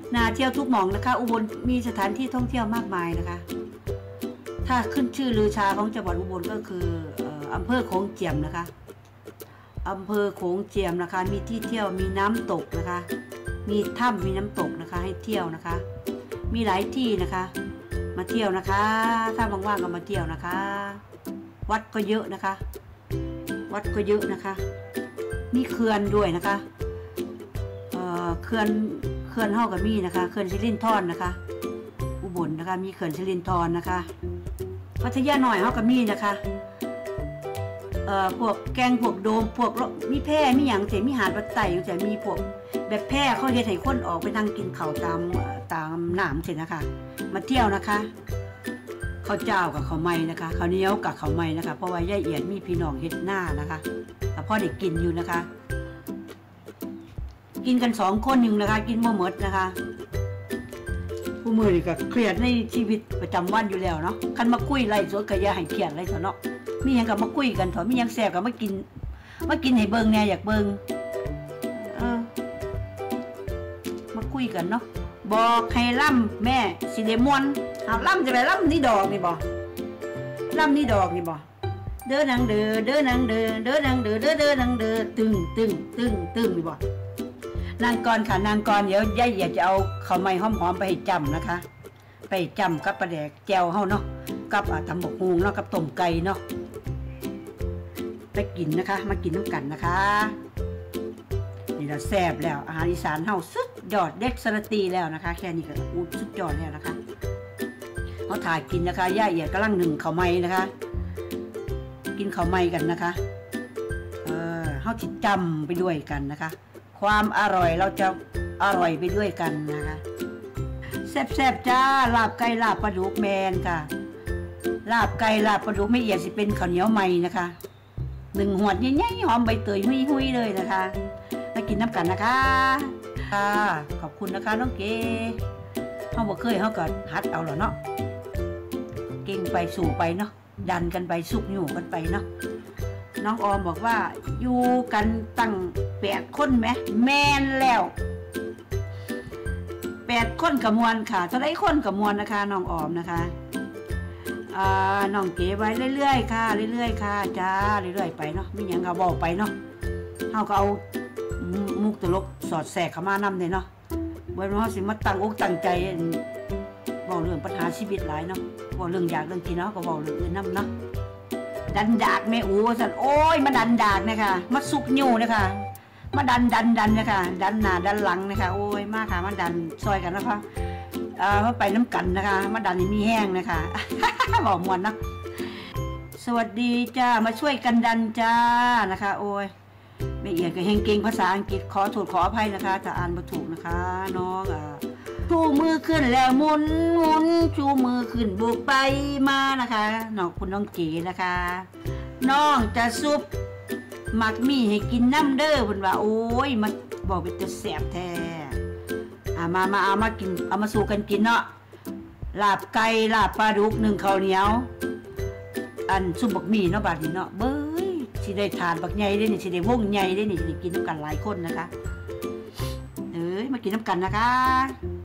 น่าเที่ยวทุกหม่องนะคะอุบลมีสถานที่ท่องเที่ยวมากมายนะคะถ้าขึ้นชื่อลือชาของจังหวัดอุบลก็คืออำเภอโขงเจียมนะคะอำเภอโขงเจียมนะคะมีที่เที่ยวมีน้ำตกนะคะมีถ้ำมีน้ำตกนะคะให้เที่ยวนะคะมีหลายที่นะคะมาเที่ยวนะคะถ้าว่างๆก็มาเที่ยวนะคะวัดก็เยอะนะคะวัดก็เยอะนะคะมีเขื่อนด้วยนะคะเขื่อนเฮากับมีนะคะเขื่อนสิรินธรนะคะอุบลนะคะมีเขื่อนสิรินธรนะคะพัทยาหน่อยเฮากับมีนะคะพวกแกงพวกโดมพวกมีแพร่มีอย่างเสียมีหาดวัดไต่อย่างเสียมีพวกแบบแพร่เขาเฮ็ดให้คนออกไปนั่งกินข้าวตามน้ำเสียนะคะมาเที่ยวนะคะข้าวเจ้ากับข้าวไหม้นะคะข้าวเหนียวกับข้าวไหม้นะคะเพราะว่าย่าเอียดมีพี่น้องเฮ็ดหน้านะคะพ่อเด็กกินอยู่นะคะกินกัน2 คนอยู่นะคะกินบ่หมดนะคะผู้มือนี่ก็เครียดในชีวิตประจำวันอยู่แล้วเนาะคันมาคุยไล่สดก็อย่าให้เครียดไล่ซะเนาะมีหยังก็มาคุยกันเถอะมีหยังแซ่บก็มากินให้เบิ่งแน่อยากเบิ่งมาคุยกันเนาะบอกให้ล่ำแม่สิได้ม่วนเอาล่ำจะไปล่ำนี่ดอกนี่บ่ล่ำนี่ดอกนี่บ่เด้อนางเด้อเด้อนางเด้อเด้อนางเด้อเด้อเด้อนางเด้อตึงนี่บ่นางกรค่ะนางกรเดี๋ยวยายจะเอาข้าวไหม้หอมๆไปให้จำนะคะไปจำกับปลาแดกแจ่วเฮาเนาะกับตำบักหุ่งเนาะกับต้มไก่เนาะไปกินนะคะมากินน้ำกันนะคะนี่เราแซ่บแล้วอาหารอีสานเฮาสุดยอดเด็กสระตีแล้วนะคะแค่นี้ก็สุดยอดแล้วนะคะเขาถ่ายกินนะคะย่าเอียดกำลังหนึ่งข้าวไหม้นะคะกินข้าวไหม้กันนะคะเฮาจิจำไปด้วยกันนะคะความอร่อยเราจะอร่อยไปด้วยกันนะคะแซ่บๆจ้าลาบไก่ลาบปลาดุกแมนค่ะลาบไก่ลาบปลาดุกไม่เอียดสิเป็นข้าวเหนียวใหม่นะคะ1 หวดใหญ่ๆหอมใบเตยหุ้ยๆเลยนะคะมากินน้ำกันนะคะขอบคุณนะคะน้องเก๋เขาบอกเคยเขาก็ฮัดเอาเหรอเนาะเก่งไปสู่ไปเนาะดันกันไปสุกอยู่กันไปเนาะน้องออมบอกว่าอยู่กันตั้ง8 คนไหมแมนแล้ว8 คนกับมวลค่ะเท่าไรคนกับมวลนะคะน้องออมนะคะน้องเก๋ไว้เรื่อยๆค่ะเรื่อยๆค่ะจ้าเรื่อยๆไปเนาะไม่ยังก็บอกไปเนาะเขาก็เอามุกตลกสอดแสกเข้ามานำเลยเนาะวันนี้เขาสิมาตั้งอกตั้งใจบอกเรื่องปัญหาชีวิตหลายเนาะบอกเรื่องอยากเรื่องกินเนาะก็บอกเรื่องอื่นน้ำเนาะดันดากแม่อูสันโอ้ยมาดันดากนะคะมาสุกอยู่นะคะมาดันนะคะดันหน้าดันหลังนะคะโอ้ยมากค่ะมาดันซอยกันนะคะมาไปน้ำกันนะคะมาดันมีแห้งนะคะบอกมวนนะสวัสดีจ้ามาช่วยกันดันจ้านะคะโอ้ยไม่เอียดกับเฮงเก่งภาษาอังกฤษขอโทษขออภัยนะคะถ้าอ่านไม่ถูกนะคะน้องชูมือขึ้นแล้วหมุนชูมือขึ้นบุกไปมานะคะน้องคุณน้องเก๋นะคะน้องจะซุปหมักมี่ให้กินน้ำเด้อเพิ่นว่าโอ้ยมาบอกเป็นตัวแสบแท้มาเอามากินเอามาสู่กันกินเนาะลาบไก่ลาบปลาดุก1 ข้าวเหนียวซุปบักมี่เนาะบาดนี้เนาะเบ้ยสิได้ทานบักใหญ่ได้นี่สิได้วงใหญ่ได้นี่สิได้กินน้ำกันหลายคนนะคะมากินน้ำกันนะคะ